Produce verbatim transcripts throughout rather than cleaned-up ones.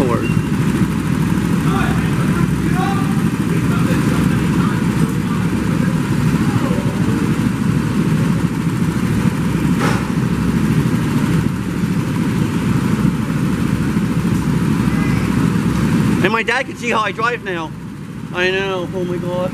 worries. And my dad can see how I drive now. I know, oh my god.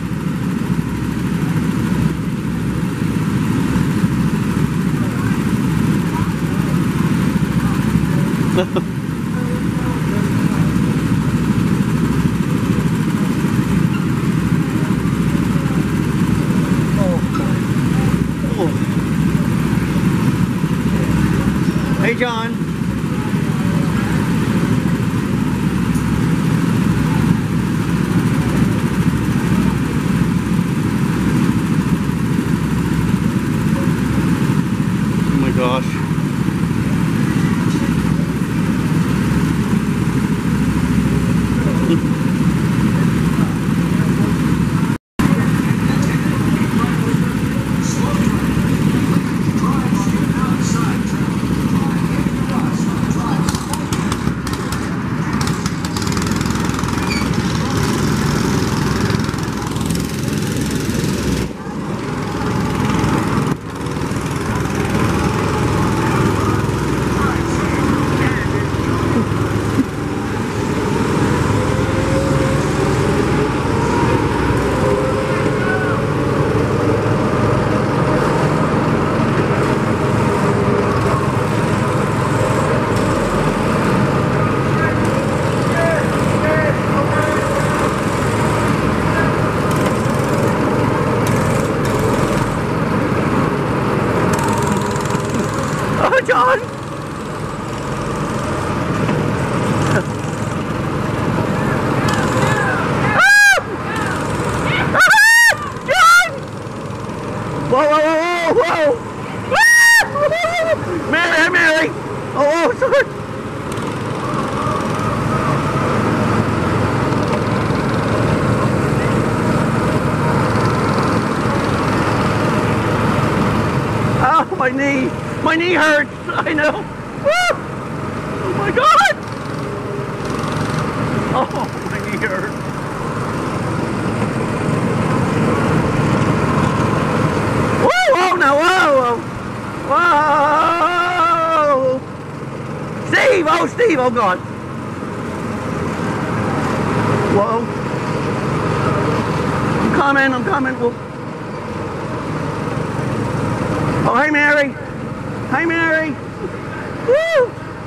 oh. Hey John. Oh my gosh. John! Whoa, whoa, whoa, whoa, whoa! Mary, Mary! Oh, oh, sorry! Oh, my knee! My knee hurts! I know! Woo! Oh my god! Oh, my knee hurts! Whoa, now, whoa, whoa, whoa! Steve, oh, Steve, oh God. Whoa. I'm coming, I'm coming. Whoa. Oh, hey, Mary. Hi, Mary. Woo!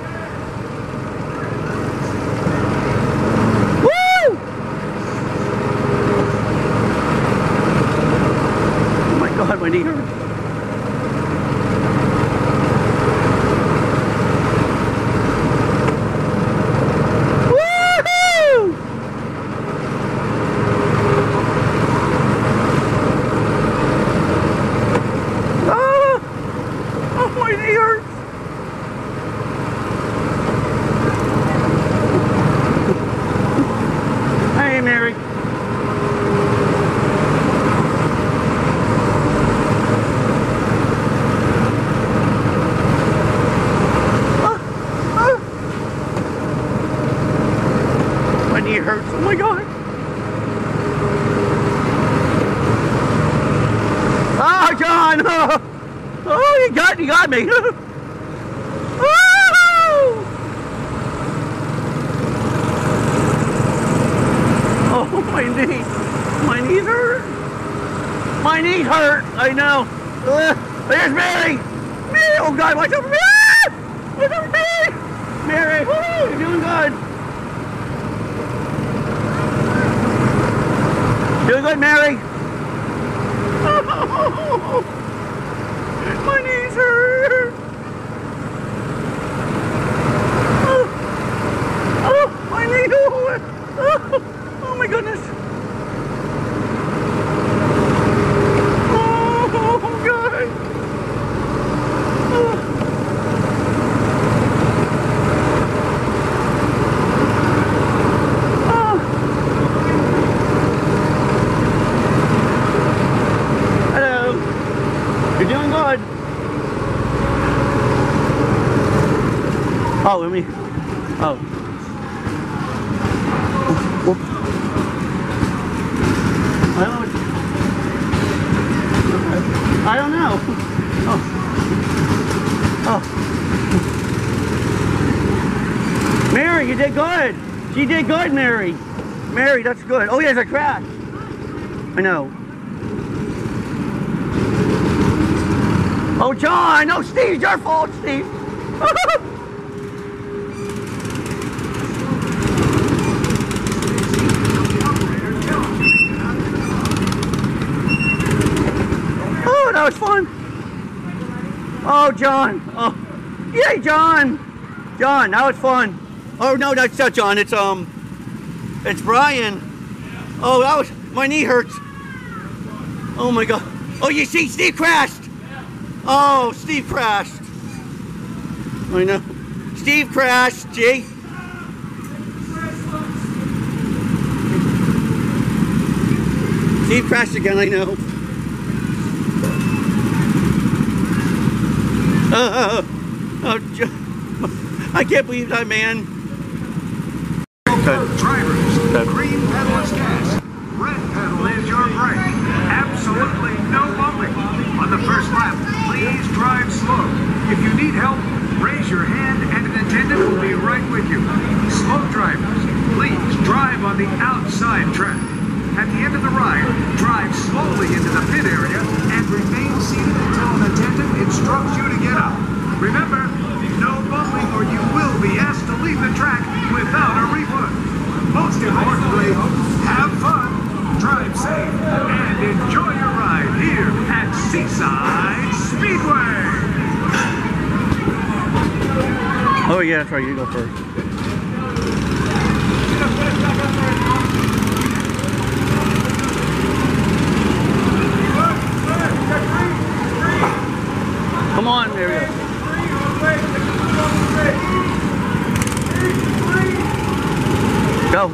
Woo! Oh my God, my knee hurts. Mary. Ah, ah. My knee hurts. Oh my God. Oh, John. Oh, oh you got, you got me. Oh, my knee. My knees hurt. My knees hurt. I know. Uh, there's Mary. Mary. Oh, God. Watch out for me. Ah! Watch out for me. Mary. Woo, you're doing good. Doing good, Mary. Oh, my knees hurt. Oh, oh my knee. Oh. Oh my goodness! Oh God! Oh. Oh. Hello. You're doing good. Oh, let me. Oh. Well, I don't know. I don't know. Oh. Oh. Mary, you did good. She did good, Mary. Mary, that's good. Oh, yes, I crashed. I know. Oh, John. No, Steve, your fault, Steve. Oh, that was fun. Oh, John. Oh, yay, John. John, that was fun. Oh, no, that's not John. It's, um, it's Brian. Oh, that was, my knee hurts. Oh, my God. Oh, you see, Steve crashed. Oh, Steve crashed. I know. Steve crashed, gee. Steve crashed again, I know. Uh, oh, I can't believe that, man. Drivers, green pedal is gas, red pedal is your brake. Absolutely no bumping. On the first lap, please drive slow. If you need help, raise your hand and an attendant will be right with you. Slow drivers, please drive on the outside track. At the end of the ride, drive slowly into the pit area and remain seated until an attendant instructs you to get up. Remember, no bumping or you will be asked to leave the track without a refund. Most importantly, have fun, drive safe, and enjoy your ride here at Seaside Speedway. Oh yeah, that's right, you go first. Come on, there we go. Go.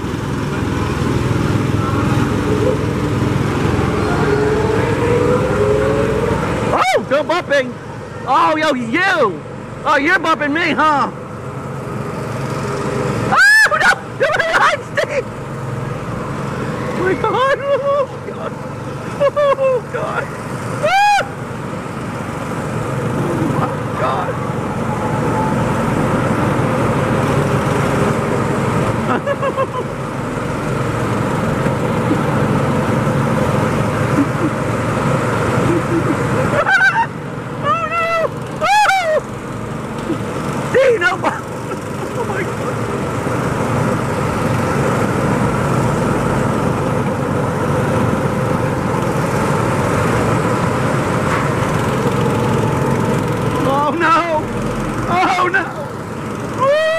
Oh, go bumping. Oh, yo, you. Oh, you're bumping me, huh? Oh, no. You're behind, Steve. Oh, my God. Oh, God. Oh, God. Ah. Oh, my God. Oh no! Oh! See, no! Oh my God! Oh no! Oh no! Oh!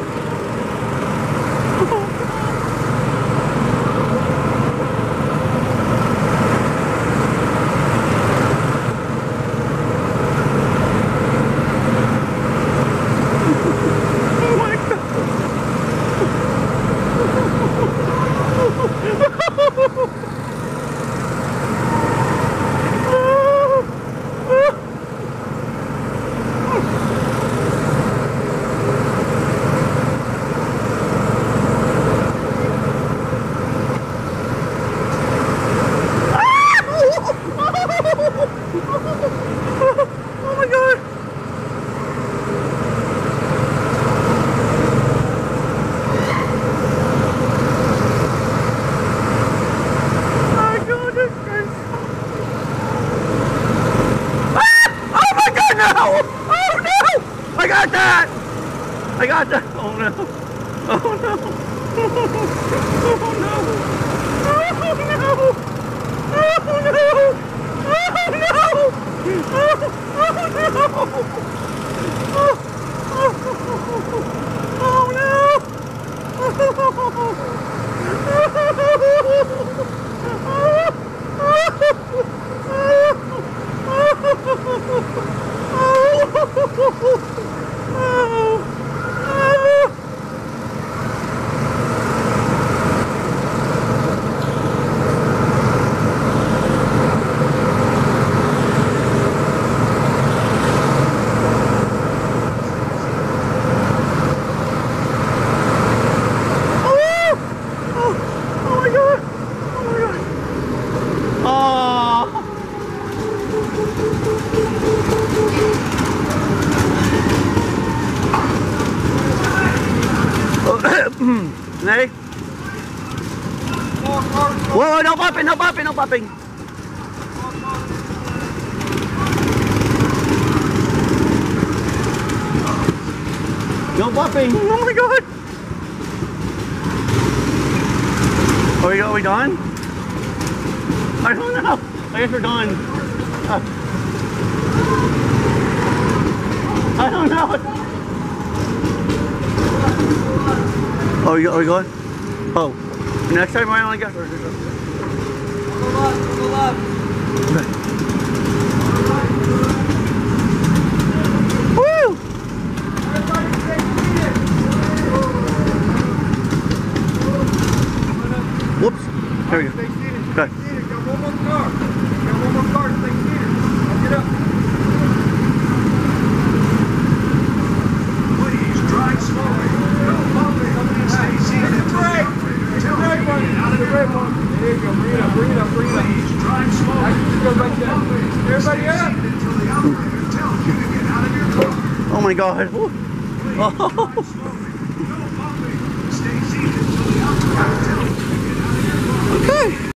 I got that! Oh no! Oh no! Oh no! Oh no! Oh no! Oh no! Oh no! Nay? Whoa, no popping, no popping, no popping. No popping. Oh my god. Are we, are we done? I don't know. I guess we're done. Uh, I don't know. Oh, we, are we going? Oh. Next time around, I guess. Go left, go left. Okay. Woo! Whoops. There we go. Okay. Got one more car. Got one more car. Stay seated. Now get up. Please drive slowly. No bumping. Stay seated until the operator tells you to get out of your car. There you go. Bring it up. Bring it up. Bring it up. Please drive slowly. Just go right there. Everybody Stay up. seated until the operator tells you to get out of your car. Oh my god. Woo. Please drive slowly. No bumping. Stay seated until the operator tells you to get out of your car. Okay.